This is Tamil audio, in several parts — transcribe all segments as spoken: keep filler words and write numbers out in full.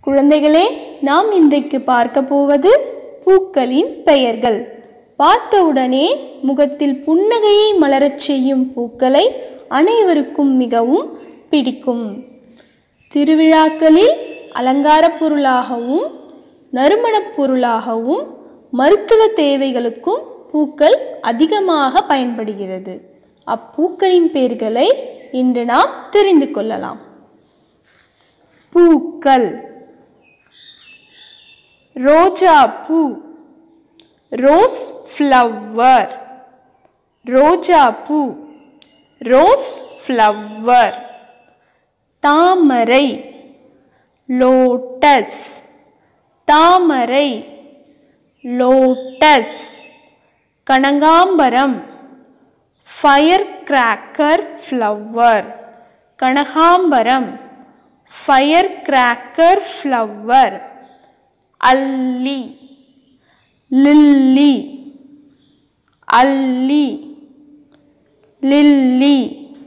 குழந்தைகளே, நாம் இன்றைக்கு பார்க்க போவது பூக்களின் பெயர்கள். பார்த்தவுடனே முகத்தில் புன்னகையை மலரச் செய்யும் பூக்களை அனைவருக்கும் மிகவும் பிடிக்கும். திருவிழாக்களில் அலங்கார பொருளாகவும் நறுமணப் பொருளாகவும் மருத்துவ தேவைகளுக்கும் பூக்கள் அதிகமாக பயன்படுகிறது. அப்பூக்களின் பெயர்களை இன்று நாம் தெரிந்து கொள்ளலாம். பூக்கள்: ரோஜா பூ, ரோஸ் ஃப்ளவர். ரோஜா பூ, ரோஸ் ஃப்ளவர். தாமரை, லோட்டஸ். தாமரை, லோட்டஸ். கனகாம்பரம், ஃபயர் கிராக்கர் ஃப்ளவர். கனகாம்பரம், ஃபயர் கிராக்கர் ஃப்ளவர். அல்லி, லில்லி. அல்லி, லில்லி.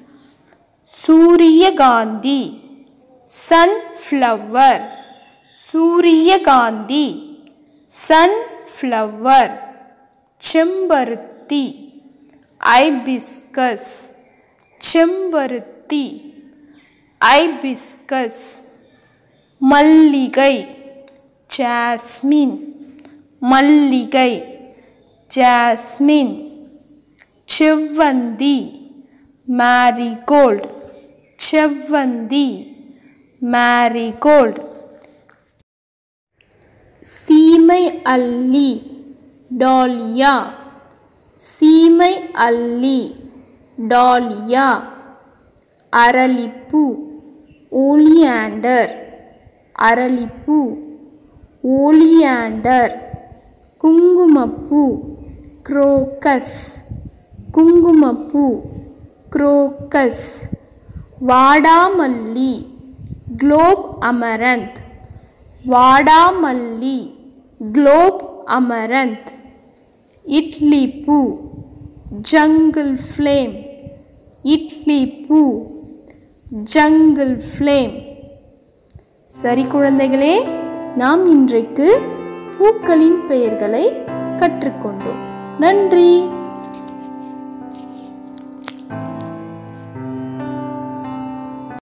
சூரியகாந்தி, சன்ஃப்ளவர். சூரியகாந்தி, சன்ஃப்ளவர். செம்பருத்தி, ஐபிஸ்கஸ். செம்பருத்தி, ஐபிஸ்கஸ். மல்லிகை, ஜாஸ்மின். மல்லிகை, ஜாஸ்மின். செவ்வந்தி, மேரிகோல்ட். செவ்வந்தி, மேரிகோல்ட். சீமை அல்லி, டாலியா. சீமை அல்லி, டாலியா. அரளிப்பூ, ஓலியாண்டர். அரளிப்பூ, ஓலியாண்டர். குங்குமப்பூ, குரோக்கஸ். குங்குமப்பூ, குரோக்கஸ். வாடாமல்லி, குளோப் அமரந்த். வாடாமல்லி, குளோப் அமரந்த். இட்லி பூ, ஜங்கிள் ஃப்ளேம். இட்லி பூ, ஜங்கிள் ஃப்ளேம். சரி குழந்தைகளே, நாம் இன்றைக்கு பூக்களின் பெயர்களை கற்றுக்கொண்டோம். நன்றி.